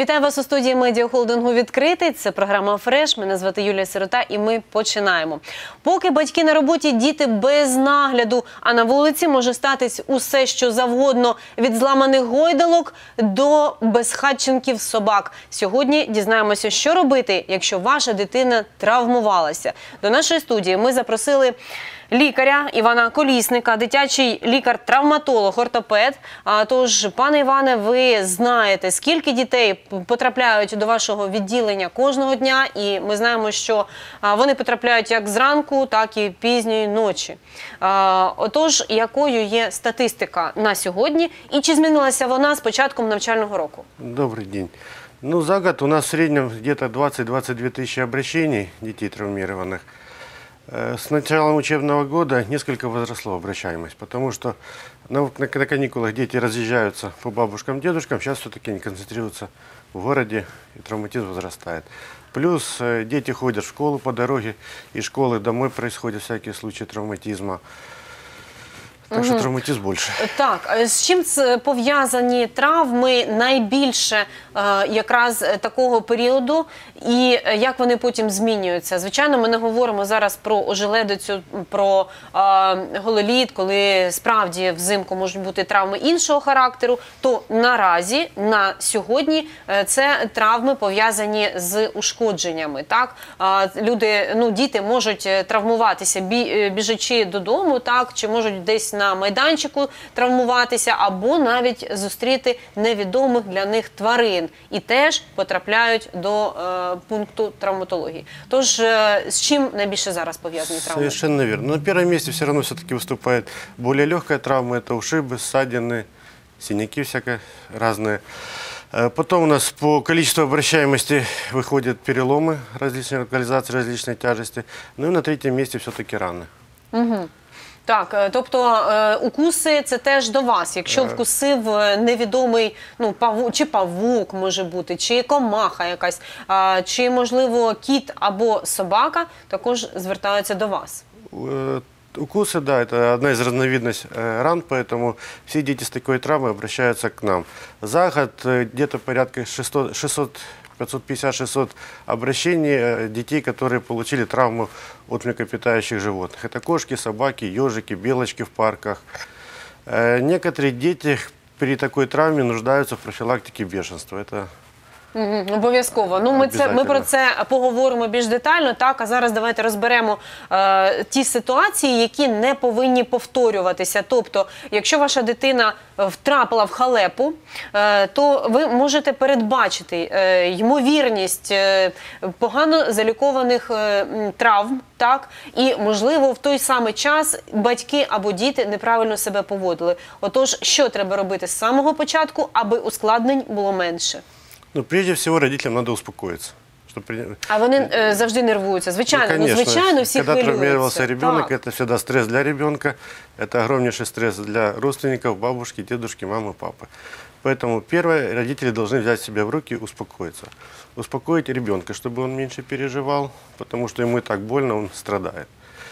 Вітаю вас у студії медіахолдингу «Відкритий». Це програма «Фреш». Мене звати Юлія Сирота і ми починаємо. Поки батьки на роботі, діти без нагляду, а на вулиці може статись усе, що завгодно. Від зламаних гойдалок до безхатченків собак. Сьогодні дізнаємося, що робити, якщо ваша дитина травмувалася. До нашої студії ми запросили лікаря Івана Колісника, дитячий лікар-травматолог, ортопед. Тож, пане Іване, ви знаєте, скільки дітей потрапляють до вашого відділення кожного дня, і ми знаємо, що вони потрапляють як зранку, так і пізньої ночі. Отож, якою є статистика на сьогодні, і чи змінилася вона з початком навчального року? Добрый день. За год у нас в среднем где-то 20-22 тысячи обращений детей травмированных. С началом учебного года несколько возросла обращаемость, потому что на каникулах дети разъезжаются по бабушкам, дедушкам, сейчас все-таки они концентрируются в городе, и травматизм возрастает. Плюс дети ходят в школу по дороге, из школы домой происходят всякие случаи травматизма. Так що травматизм більше. Так, з чим пов'язані травми найбільше якраз такого періоду і як вони потім змінюються? Звичайно, ми не говоримо зараз про ожеледицю, про гололід, коли справді взимку можуть бути травми іншого характеру, то наразі, на сьогодні, це травми пов'язані з ушкодженнями. Так? Діти можуть травмуватися біжачи додому, так? Чи можуть десь на майданчику травмуватися, або навіть зустріти невідомих для них тварин. І теж потрапляють до пункту травматології. Тож, з чим найбільше зараз пов'язані травми? Совершенно верно. На первом месте все равно все-таки выступает более легкая травма. Это ушибы, ссадины, синяки всякие разные. Потом у нас по количеству обращаемости выходят переломы различной локализации, различной тяжести. Ну и на третьем месте все-таки раны. Угу. Так, тобто укуси – це теж до вас. Якщо вкусив невідомий, чи павук може бути, чи комаха якась, чи, можливо, кіт або собака, також звертаються до вас. Укусы, да, это одна из разновидностей ран, поэтому все дети с такой травмой обращаются к нам. За год где-то порядка 550-600 обращений детей, которые получили травму от млекопитающих животных. Это кошки, собаки, ежики, белочки в парках. Некоторые дети при такой травме нуждаются в профилактике бешенства. Это обов'язково. Ми про це поговоримо більш детально, так, а зараз давайте розберемо ті ситуації, які не повинні повторюватися. Тобто, якщо ваша дитина втрапила в халепу, то ви можете передбачити ймовірність погано залікованих травм, так, і, можливо, в той самий час батьки або діти неправильно себе поводили. Отож, що треба робити з самого початку, аби ускладнень було менше? Прежде всего, родителям надо успокоиться. А вони завжди нервуються. Звичайно, звичайно, всі хвилюються. Когда травмировался ребенок, это всегда стресс для ребенка, это огромнейший стресс для родственников, бабушки, дедушки, мамы, папы. Поэтому первое, родители должны взять себя в руки и успокоиться. Успокоить ребенка, чтобы он меньше переживал, потому что ему и так больно, он страдает.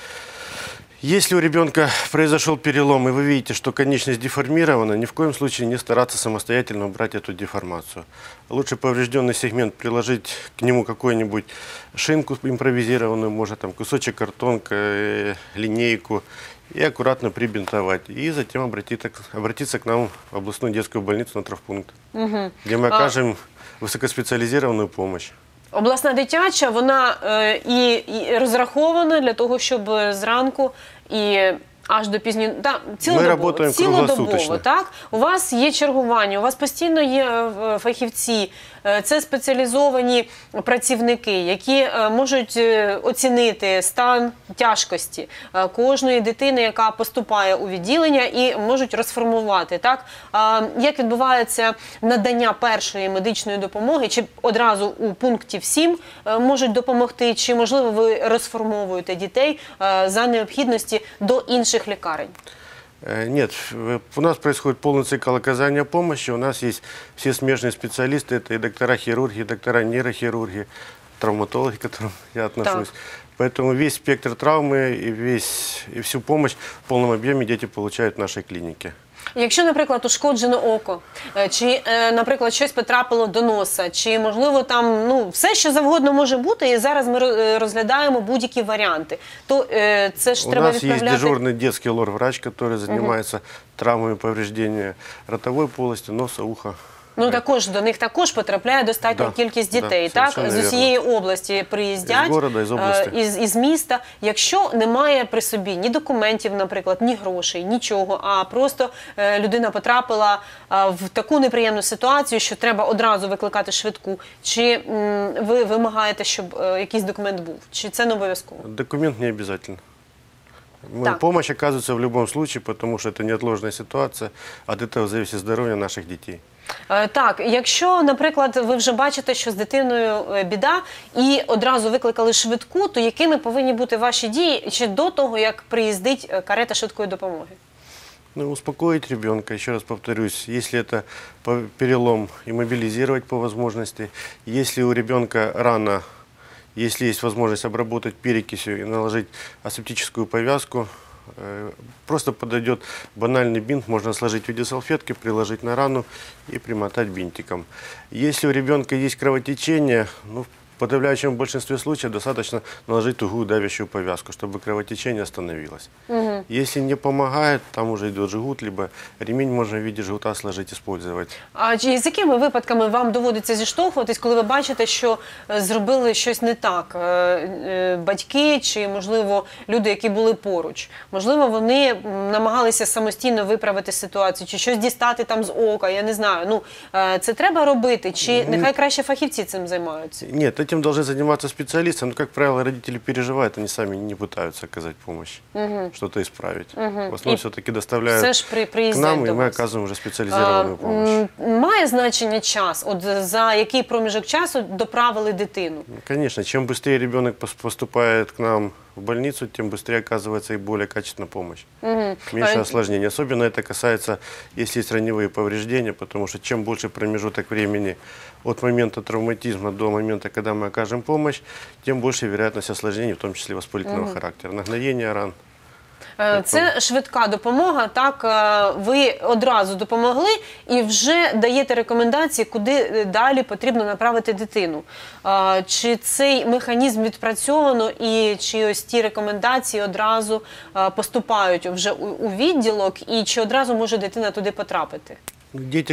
Если у ребенка произошел перелом, и вы видите, что конечность деформирована, ни в коем случае не стараться самостоятельно убрать эту деформацию. Лучше поврежденный сегмент приложить к нему какую-нибудь шинку импровизированную, может там кусочек картонка, линейку, и аккуратно прибинтовать. И затем обратиться к нам в областную детскую больницу на травмпункт, где мы окажем высокоспециализированную помощь. Обласна дитяча, вона і розрахована для того, щоб зранку і аж до пізньої, цілодобово, так? У вас є чергування, у вас постійно є фахівці, це спеціалізовані працівники, які можуть оцінити стан тяжкості кожної дитини, яка поступає у відділення, і можуть розформувати, так? Як відбувається надання першої медичної допомоги, чи одразу у пункті 7 можуть допомогти, чи, можливо, ви розформовуєте дітей за необхідності до інших лекарень? Нет, у нас происходит полный цикл оказания помощи. У нас есть все смежные специалисты, это и доктора-хирурги, и доктора нейрохирурги, травматологи, к которым я отношусь. Поэтому весь спектр травмы и всю помощь в полном объеме дети получают в нашей клинике. Якщо, наприклад, ушкоджено око, чи, наприклад, щось потрапило до носа, чи, можливо, там, ну, все, що завгодно може бути, і зараз ми розглядаємо будь-які варіанти, то це ж треба відправляти... У нас есть дежурный детский лор-врач, который занимается травмами повреждения ротовой полости, носа, уха. Ну, також до них також потрапляє достатня Да, кількість да, дітей, так? совершенно З усієї області приїздять, Із города, із області. із міста. Якщо немає при собі ні документів, наприклад, ні грошей, нічого, а просто людина потрапила в таку неприємну ситуацію, що треба одразу викликати швидку, чи ви вимагаєте, щоб якийсь документ був? Чи це не обов'язково? Документ не обязательно. Так. Помощь оказывается в любом случае, потому что это неотложная ситуация. От этого зависит здоровье наших детей. Так, якщо, наприклад, ви вже бачите, що з дитиною біда, і одразу викликали швидку, то якими повинні бути ваші дії ще до того, як приїздить карета швидкої допомоги? Ну, успокоить ребенка, еще раз повторюсь, если это перелом, иммобилизировать по возможности. Если у ребенка рана, если есть возможность обработать перекисью и наложить асептическую повязку, просто подойдет банальный бинт, можно сложить в виде салфетки, приложить на рану и примотать бинтиком. Если у ребенка есть кровотечение, ну, в подавляющем большинстве случаев достаточно наложить тугую давящую повязку, чтобы кровотечение остановилось. Если не помогает, там уже идет жгут, либо ремень можно в виде жгута сложить, использовать. А з якими випадками вам доводиться зіштовхуватись, коли ви бачите, що зробили щось не так? Батьки чи, можливо, люди, які були поруч? Можливо, вони намагалися самостійно виправити ситуацію, чи щось дістати там з ока, я не знаю. Ну, це треба робити, чи нехай краще фахівці цим займаються? Нет, этим должны заниматься специалисты, но, как правило, родители переживают, они сами не пытаются оказать помощь, что-то исправить. В основном все-таки доставляют Все ж к приїздять нам, до и мы вас. оказываем уже специализированную помощь. Має значення час? От за який проміжок часу доправили дитину? Конечно, чем быстрее ребенок поступает к нам в больницу, тем быстрее оказывается и более качественная помощь. Меньше осложнений. Особенно это касается, если есть раневые повреждения, потому что чем больше промежуток времени от момента травматизма до момента, когда мы окажем помощь, тем больше вероятность осложнений, в том числе воспалительного характера, нагноения ран. Це швидка допомога, так, ви одразу допомогли і вже даєте рекомендації, куди далі потрібно направити дитину. Чи цей механізм відпрацьовано і чи ось ті рекомендації одразу поступають вже у відділок і чи одразу може дитина туди потрапити? Дети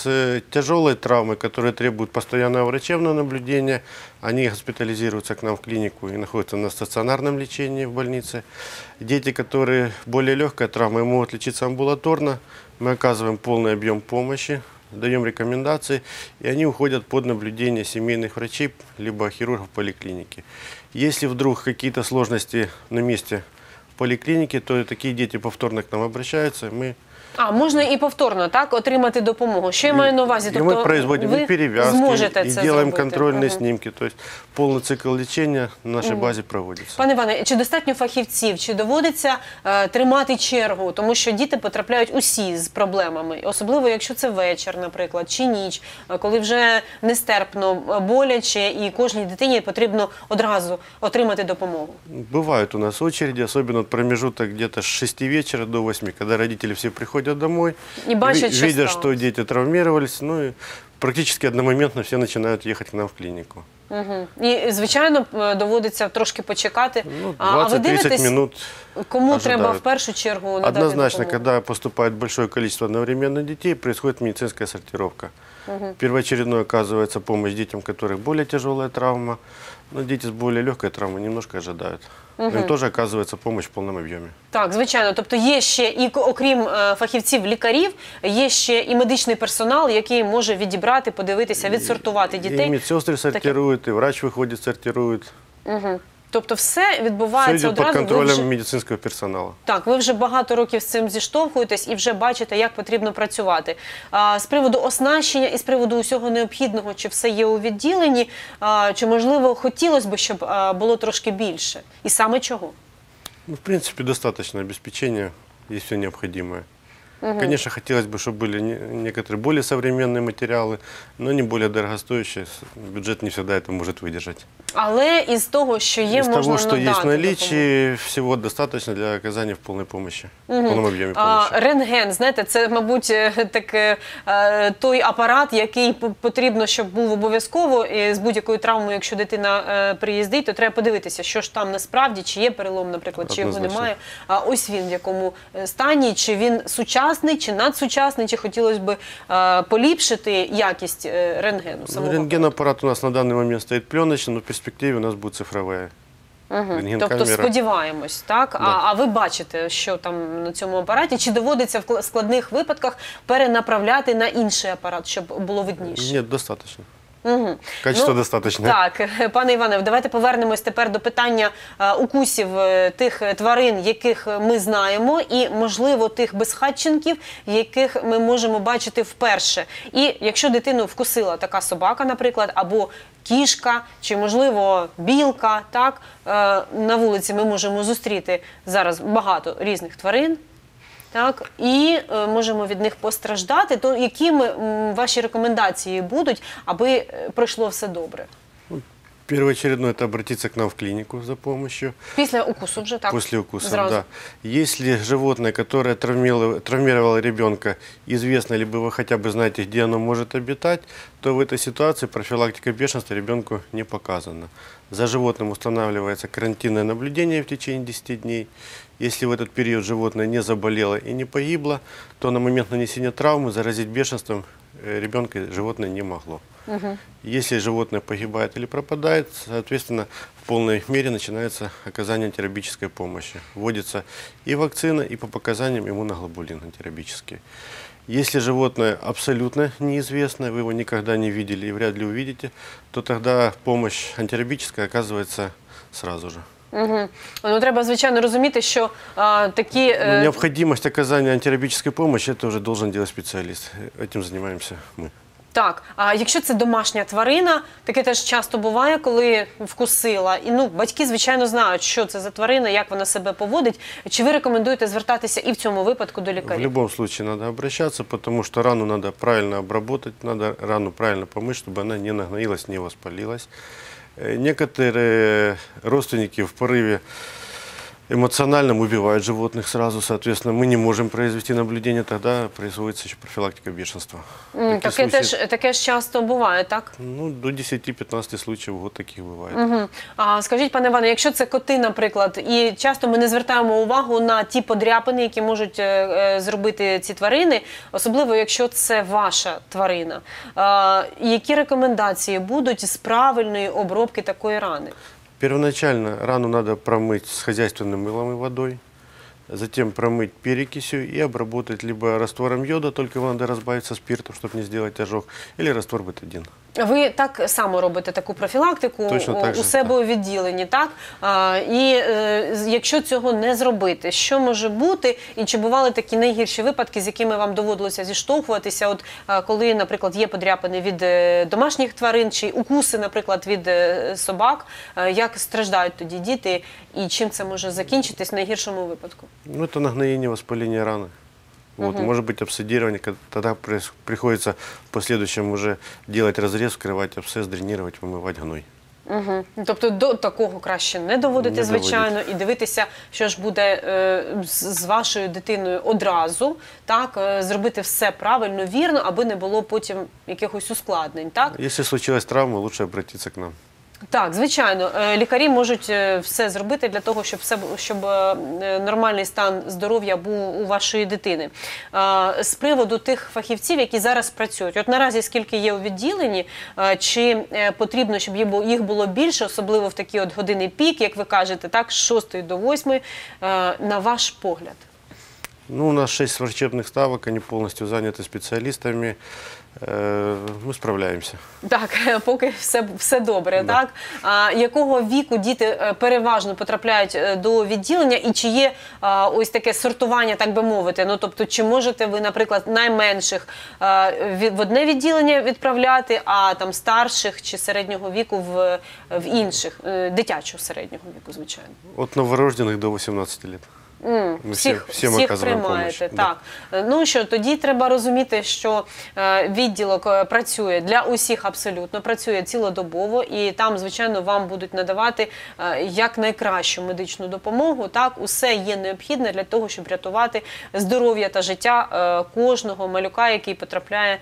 с тяжелой травмой, которые требуют постоянного врачебного наблюдения, они госпитализируются к нам в клинику и находятся на стационарном лечении в больнице. Дети, которые более легкой травмой, могут лечиться амбулаторно. Мы оказываем полный объем помощи, даем рекомендации, и они уходят под наблюдение семейных врачей, либо хирургов в поликлинике. Если вдруг какие-то сложности на месте в поликлинике, то такие дети повторно к нам обращаются, мы Можна і повторно, так, отримати допомогу. Що я маю на увазі? И мы производим и перевязки, зможете и це делаем зробити? контрольные снимки. То есть полный цикл лечения на нашей базе проводится. Пане Іване, чи достатньо фахівців, чи доводиться тримати чергу, тому що діти потрапляють усі з проблемами, особливо якщо це вечір, наприклад, чи ніч, коли вже нестерпно боляче і кожній дитині потрібно одразу отримати допомогу. Бывают у нас очереди, особенно промежуток где-то с 6 вечера до 8, когда родители все приходят домой, И бачат, что видят, сталося. что дети травмировались, ну и практически одномоментно все начинают ехать к нам в клинику. І, звичайно, доводиться трошки почекати. Ну, А ви 20-30 дивитесь, минут кому треба ожидают. в першу чергу надати Однозначно, допомогу? когда поступает большое количество одновременно детей, происходит медицинская сортировка. Первоочередной оказывается помощь детям, у которых более тяжелая травма, но дети с более легкой травмой немножко ожидают. Им тоже оказывается помощь в полном объеме. Так, звичайно. Тобто є ще, і окрім фахівців-лікарів, є ще і медичний персонал, який може відібрати, подивитися, відсортувати И дітей. медсестры сортируют, и врач выходит, сортирует. Тобто все Все відбувається идет под одразу. Ви контролем вже, медицинского персонала. так, ви вже багато років з цим зіштовхуєтесь і вже бачите, як потрібно працювати. З приводу оснащення і з приводу усього необхідного, чи все є у відділенні, чи, можливо, хотілося б, щоб було трошки більше? І саме чого? Ну, в принципе, достаточно обеспечения, есть все необходимое. Конечно, хотелось бы, чтобы были некоторые более современные материалы, но не более дорогостоящие. Бюджет не всегда это может выдержать. Але із того, що є, Из можна того, что надати есть в допомогу. наличии, всего достаточно для оказания в полной помощи, в полном объеме помощи. Рентген, знаєте, це, мабуть, той апарат, який потрібно, щоб був обов'язково. І з будь-якою травмою, якщо дитина приїздить, то треба подивитися, що ж там насправді, чи є перелом, наприклад, чи його Однозначно. немає. Ось він в якому стані, чи він сучасний, чи надсучасний, чи хотілося б поліпшити якість рентгену самого. Рентген-аппарат у нас на данный момент стоит пленочный, но в перспективе у нас будет цифровая. Тобто Рентген-камера. сподіваємось, так? Да. А ви бачите, що там на цьому апараті? Чи доводиться в складних випадках перенаправляти на інший апарат, щоб було видніше? Нет, достаточно. Угу. Качество достаточно. Так, пане Іване, давайте повернемось тепер до питання укусів тих тварин, яких ми знаємо, і, можливо, тих безхатченків, яких ми можемо бачити вперше. І якщо дитину вкусила така собака, наприклад, або кішка, чи, можливо, білка, так, на вулиці ми можемо зустріти зараз багато різних тварин, так, і можемо від них постраждати, то якими ваші рекомендації будуть, аби пройшло все добре? Первоочередно это обратиться к нам в клинику за помощью. Після укусу вже, так? После укуса, Зразу. да. Если животное, которое травмировало ребенка, известно, либо вы хотя бы знаете, где оно может обитать, то в этой ситуации профилактика бешенства ребенку не показана. За животным устанавливается карантинное наблюдение в течение 10 дней. Если в этот период животное не заболело и не погибло, то на момент нанесения травмы заразить бешенством ребенка животное не могло. Если животное погибает или пропадает, соответственно, в полной мере начинается оказание антирабической помощи. Вводится и вакцина, и по показаниям иммуноглобулин антирабический. Если животное абсолютно неизвестное, вы его никогда не видели и вряд ли увидите, то тогда помощь антирабическая оказывается сразу же. Угу. Ну, треба, звичайно, розуміти, що такі... Необходимость оказания антирабической помощи, это уже должен делать специалист. Этим занимаемся мы. Так, а якщо це домашня тварина, таке теж часто буває, коли вкусила. І, батьки, звичайно, знають, що це за тварина, як вона себе поводить. Чи ви рекомендуєте звертатися і в цьому випадку до В лікаря? любом случае надо обращаться, потому что рану надо правильно обработать, надо рану правильно помыть, чтобы она не нагноилась, не воспалилась. Некоторые родственники в порыве эмоциональном убивают животных сразу, соответственно, мы не можем произвести наблюдение, тогда производится еще профилактика бешенства. Таке ж часто буває, так? До 10-15 случаев в год таких бывает. Угу. Скажіть, пане Іване, якщо це коти, наприклад, і часто ми не звертаємо увагу на ті подряпини, які можуть зробити ці тварини, особливо якщо це ваша тварина, які рекомендації будуть з правильної обробки такої рани? Первоначально рану надо промыть с хозяйственным мылом и водой, затем промыть перекисью и обработать либо раствором йода, только его надо разбавить со спиртом, чтобы не сделать ожог, или раствор бетадин. Ви так само робите таку профілактику у себе у відділенні, так? І якщо цього не зробити, що може бути? І чи бували такі найгірші випадки, з якими вам доводилося зіштовхуватися, коли, наприклад, є подряпини від домашніх тварин, чи укуси, наприклад, від собак? Як страждають тоді діти і чим це може закінчитись в найгіршому випадку? Это нагноение, воспаление раны. Может быть обсидирование, тогда приходится в последующем уже делать разрез, вскрывать абсцесс, дренировать, вымывать гной. Угу. Тобто до такого краще не доводити, звичайно, і дивитися, що ж буде з вашою дитиною одразу, так, зробити все правильно, вірно, аби не було потім якихось ускладнень, так? Если случилась травма, лучше обратиться к нам. Так, звичайно, лікарі можуть все зробити для того, щоб нормальний стан здоров'я був у вашої дитини. З приводу тих фахівців, які зараз працюють, от наразі скільки є у відділенні, чи потрібно, щоб їх було більше, особливо в такі от години пік, як ви кажете, так, з 6 до 8, на ваш погляд? У нас 6 врачебных ставок, они полностью заняты специалистами. Ми справляємося. Так, поки все добре, да. Так? А якого віку діти переважно потрапляють до відділення і чи є ось таке сортування, так би мовити? Тобто, чи можете ви, наприклад, найменших в одне відділення відправляти, а там старших чи середнього віку в інших, дитячого середнього віку, звичайно? От новорождених до 18 років. Мы всем оказываем приймаєте, помощь. так. Ну що, тоді треба розуміти, що відділок працює для усіх абсолютно, працює цілодобово, і там, звичайно, вам будуть надавати як найкращу медичну допомогу. Так, усе є необхідне для того, щоб рятувати здоров'я та життя кожного малюка, який потрапляє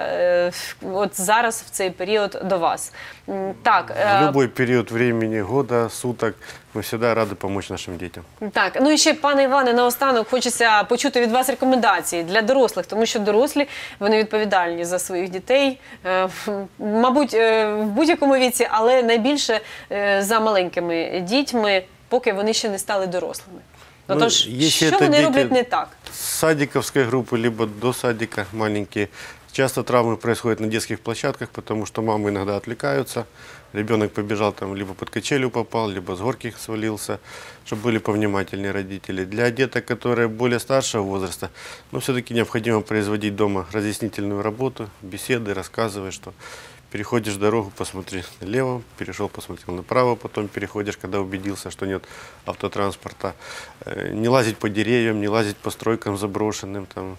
от зараз в цей період до вас. Так, В любой период времени, года, суток мы всегда рады помочь нашим детям. так, ну і ще, пане Іване, наостанок хочеться почути від вас рекомендації для дорослих, тому що дорослі, вони відповідальні за своїх дітей, мабуть, в будь-якому віці, але найбільше за маленькими дітьми, поки вони ще не стали дорослими. Ну, Отож, якщо що це вони діти роблять не так? С садиковской группы, либо до садика маленькие. Часто травмы происходят на детских площадках, потому что мамы иногда отвлекаются. Ребенок побежал, там, либо под качелю попал, либо с горки свалился, чтобы были повнимательнее родители. Для деток, которые более старшего возраста, но все-таки необходимо производить дома разъяснительную работу, беседы, рассказывать, что переходишь дорогу, посмотри налево, перешел, посмотрел направо, потом переходишь, когда убедился, что нет автотранспорта. Не лазить по деревьям, не лазить по стройкам заброшенным там,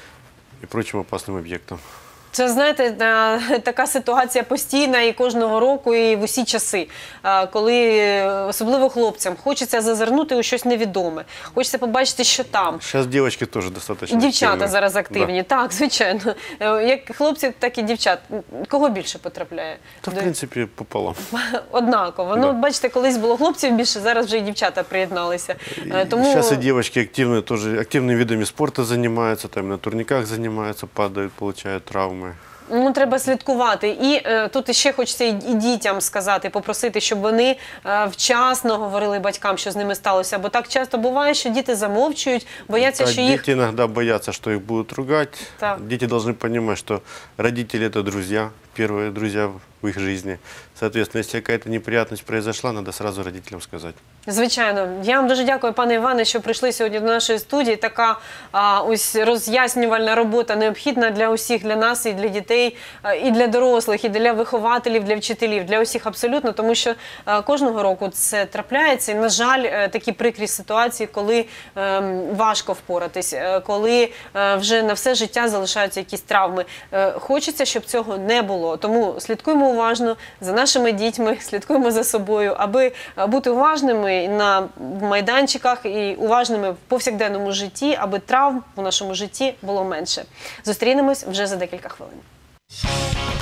и прочим опасным объектам. Це, знаєте, така ситуація постійна і кожного року, і в усі часи, коли особливо хлопцям хочеться зазирнути у щось невідоме, хочеться побачити, що там. Сейчас девочки тоже достаточно І дівчата активны. зараз активні, Да. так, звичайно. Як хлопці, так і дівчат. Кого більше потрапляє? Да, в принципе, пополам. Однаково. Да. Ну, бачите, колись було хлопців більше, зараз вже і дівчата приєдналися. Тому... Сейчас и девочки активные, тоже активными видами спорта занимаются, там на турниках занимаются, падают, получают травмы. Ну, треба слідкувати. І тут ще хочеться і дітям сказати, попросити, щоб вони вчасно говорили батькам, що з ними сталося. Бо так часто буває, що діти замовчують, бояться, Так, що їх... дети иногда боятся, что их будут ругать. Так. Дети должны понимать, что родители – это друзья, первые друзья в их жизни. Соответственно, если какая-то неприятность произошла, надо сразу родителям сказать. Звичайно. Я вам дуже дякую, пане Іване, що прийшли сьогодні до нашої студії. Така ось роз'яснювальна робота необхідна для усіх, для нас, і для дітей, і для дорослих, і для вихователів, для вчителів, для усіх абсолютно, тому що кожного року це трапляється. І, на жаль, такі прикрі ситуації, коли важко впоратись, коли вже на все життя залишаються якісь травми. Хочеться, щоб цього не було. Тому слідкуємо уважно за нашими дітьми, слідкуємо за собою, аби бути уважними на майданчиках і уважними в повсякденному житті, аби травм у нашому житті було менше. Зустрінемось вже за декілька хвилин.